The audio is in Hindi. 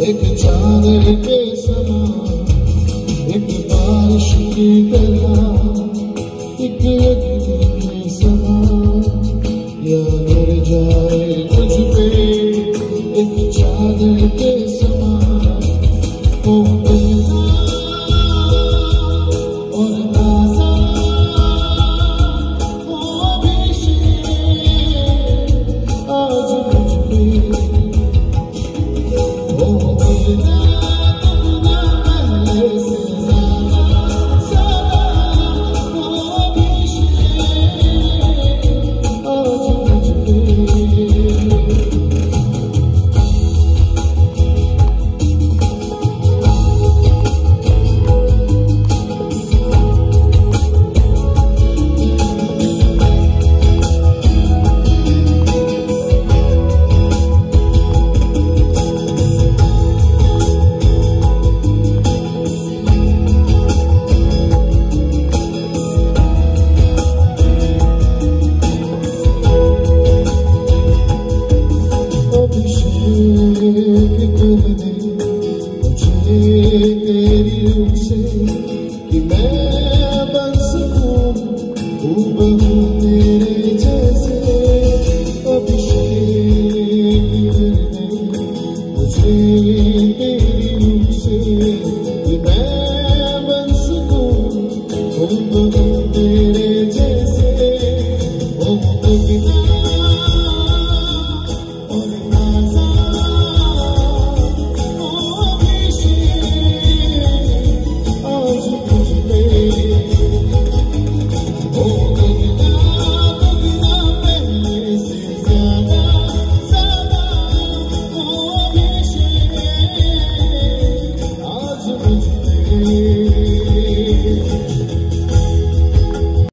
एक चादर के समान, एक बारिश की तरह, एक अग्नि के समान या गिर जाए तुझ पे एक चादर के समान। ओ बेजा और ताज़ा ओ अभिषेक आज मुझ पे। ओ बेजा अभिषेक कर दे मुझे।